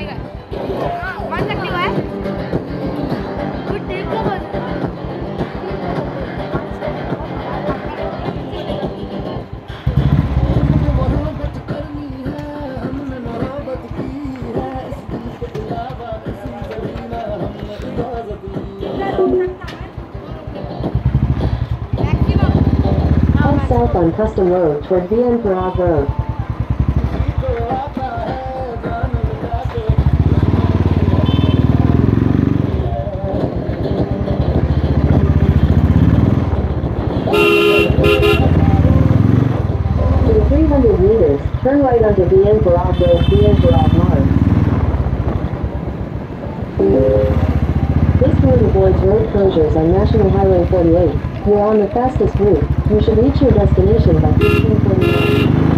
South on Custom Road toward Bien Parag Road. In 300 meters, turn right onto Bien Parag Road, Bien Parag North. This route avoids road closures on National Highway 48. You are on the fastest route. You should reach your destination by 15:49.